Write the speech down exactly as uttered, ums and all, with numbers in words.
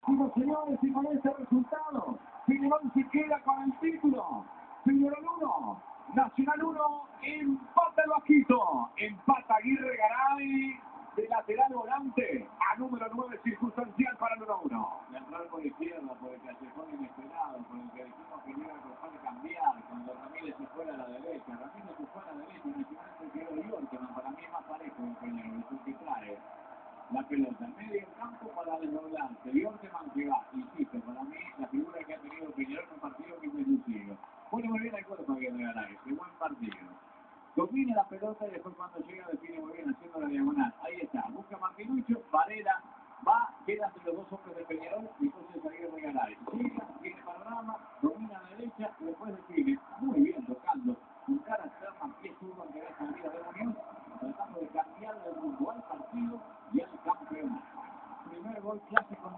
Bueno, señores, y con este resultado, Peñarol se queda con el título. Peñarol uno, Nacional uno, empata el Vasquito. Empata Aguirre Garay, de lateral volante, a número nueve, circunstancial para el uno uno. De entrar por izquierda, por el callejón inesperado, por el que dijimos que iba a costar cambiar, cuando Ramírez se fuera a la derecha. Ramírez se fue a la derecha, Nacional se quedó Yorkman, para mí es más parejo el Peñarol, es el que trae la pelota en medio campo para desdoblarse. Yorkman que va, insisto, para mí la figura que ha tenido Peñarol en un partido que es deducido. Pone muy bien el cuerpo a Aguirre Garay, de buen partido. Domina la pelota y después cuando llega define muy bien haciendo la diagonal. Ahí está, busca Martinuccio, Varela, va, queda entre los dos hombres de Peñarol y entonces Aguirre Garay. Llega